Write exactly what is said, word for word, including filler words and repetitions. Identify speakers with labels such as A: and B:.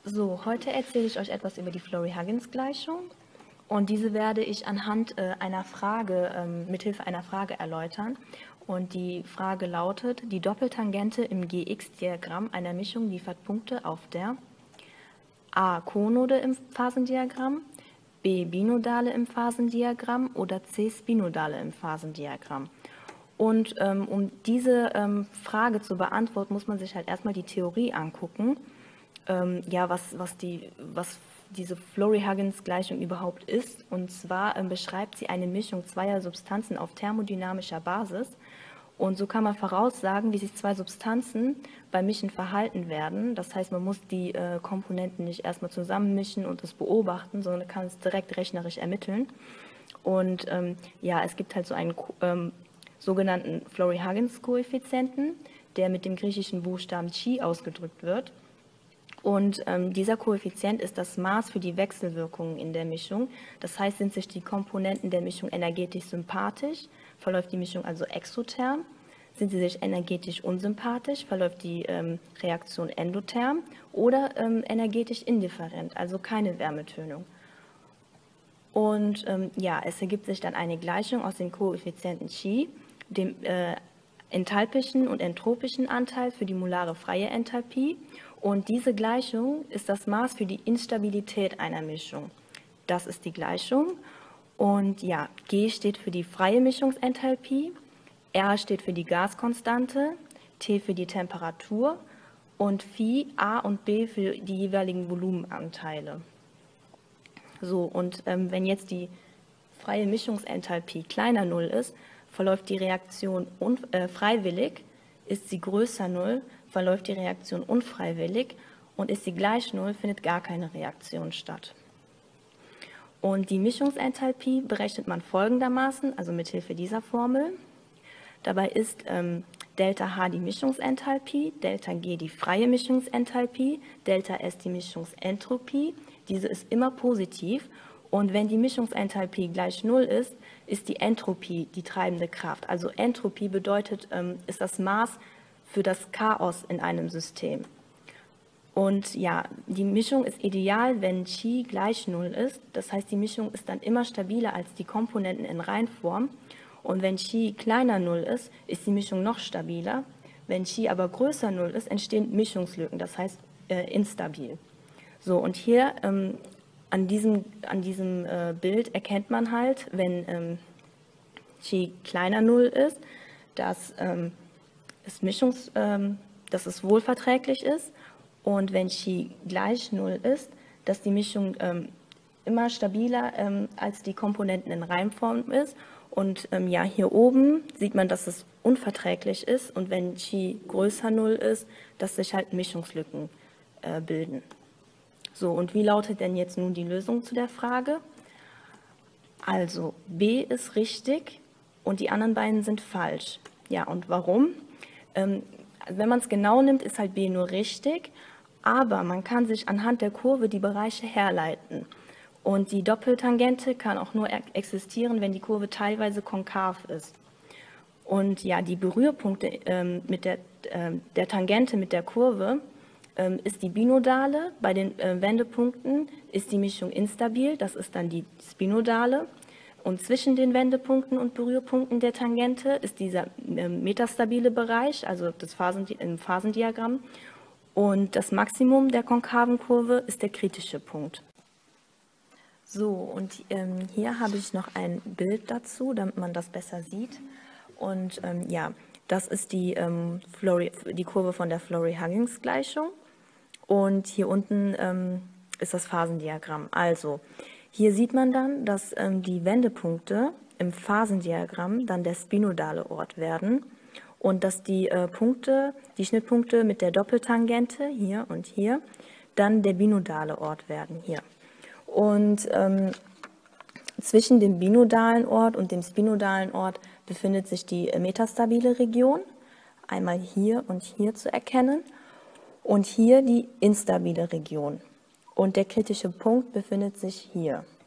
A: So, heute erzähle ich euch etwas über die Florey-Huggins-Gleichung und diese werde ich anhand äh, einer Frage, ähm, mithilfe einer Frage erläutern. Und die Frage lautet: Die Doppeltangente im G X-Diagramm einer Mischung liefert Punkte auf der a. Konode im Phasendiagramm, b. Binodale im Phasendiagramm oder c. Spinodale im Phasendiagramm. Und ähm, um diese ähm, Frage zu beantworten, muss man sich halt erstmal die Theorie angucken. Ähm, ja, was, was, die, was diese Florey-Huggins-Gleichung überhaupt ist. Und zwar ähm, beschreibt sie eine Mischung zweier Substanzen auf thermodynamischer Basis. Und so kann man voraussagen, wie sich zwei Substanzen beim Mischen verhalten werden. Das heißt, man muss die äh, Komponenten nicht erstmal zusammenmischen und es beobachten, sondern kann es direkt rechnerisch ermitteln. Und ähm, ja, es gibt halt so einen ähm, sogenannten Florey-Huggins-Koeffizienten, der mit dem griechischen Buchstaben Chi ausgedrückt wird. Und ähm, dieser Koeffizient ist das Maß für die Wechselwirkungen in der Mischung. Das heißt, sind sich die Komponenten der Mischung energetisch sympathisch, verläuft die Mischung also exotherm. Sind sie sich energetisch unsympathisch, verläuft die ähm, Reaktion endotherm oder ähm, energetisch indifferent, also keine Wärmetönung. Und ähm, ja, es ergibt sich dann eine Gleichung aus den Koeffizienten Chi, dem äh, enthalpischen und entropischen Anteil für die molare freie Enthalpie. Und diese Gleichung ist das Maß für die Instabilität einer Mischung. Das ist die Gleichung. Und ja, G steht für die freie Mischungsenthalpie, R steht für die Gaskonstante, T für die Temperatur und Phi, A und B für die jeweiligen Volumenanteile. So, und ähm, wenn jetzt die freie Mischungsenthalpie kleiner Null ist, verläuft die Reaktion äh, freiwillig. Ist sie größer Null, verläuft die Reaktion unfreiwillig, und ist sie gleich Null, findet gar keine Reaktion statt. Und die Mischungsenthalpie berechnet man folgendermaßen, also mit Hilfe dieser Formel. Dabei ist ähm, Delta H die Mischungsenthalpie, Delta G die freie Mischungsenthalpie, Delta S die Mischungsentropie. Diese ist immer positiv, und wenn die Mischungsenthalpie gleich Null ist, ist die Entropie die treibende Kraft. Also Entropie bedeutet, ähm, ist das Maß für das Chaos in einem System. Und ja, die Mischung ist ideal, wenn Chi gleich Null ist. Das heißt, die Mischung ist dann immer stabiler als die Komponenten in Reinform. Und wenn Chi kleiner Null ist, ist die Mischung noch stabiler. Wenn Chi aber größer Null ist, entstehen Mischungslücken, das heißt äh, instabil. So, und hier ähm, an diesem, an diesem äh, Bild erkennt man halt, wenn ähm, Chi kleiner Null ist, dass, ähm, es Mischungs, ähm, dass es wohlverträglich ist, und wenn Chi gleich Null ist, dass die Mischung ähm, immer stabiler ähm, als die Komponenten in Reimform ist. Und ähm, ja, hier oben sieht man, dass es unverträglich ist, und wenn Chi größer Null ist, dass sich halt Mischungslücken äh, bilden. So, und wie lautet denn jetzt nun die Lösung zu der Frage? Also, B ist richtig und die anderen beiden sind falsch. Ja, und warum? Ähm, wenn man es genau nimmt, ist halt B nur richtig, aber man kann sich anhand der Kurve die Bereiche herleiten. Und die Doppeltangente kann auch nur existieren, wenn die Kurve teilweise konkav ist. Und ja, die Berührpunkte ähm, mit der, äh, der Tangente mit der Kurve ähm, ist die binodale. Bei den äh, Wendepunkten ist die Mischung instabil, das ist dann die spinodale. Und zwischen den Wendepunkten und Berührpunkten der Tangente ist dieser äh, metastabile Bereich, also das Phasen, im Phasendiagramm. Und das Maximum der konkaven Kurve ist der kritische Punkt. So, und ähm, hier habe ich noch ein Bild dazu, damit man das besser sieht. Und ähm, ja, das ist die, ähm, Florey, die Kurve von der Florey-Huggins-Gleichung. Und hier unten ähm, ist das Phasendiagramm. Also, hier sieht man dann, dass ähm, die Wendepunkte im Phasendiagramm dann der spinodale Ort werden und dass die äh, Punkte, die Schnittpunkte mit der Doppeltangente hier und hier dann der binodale Ort werden hier. Und ähm, zwischen dem binodalen Ort und dem spinodalen Ort befindet sich die metastabile Region, einmal hier und hier zu erkennen, und hier die instabile Region. Und der kritische Punkt befindet sich hier.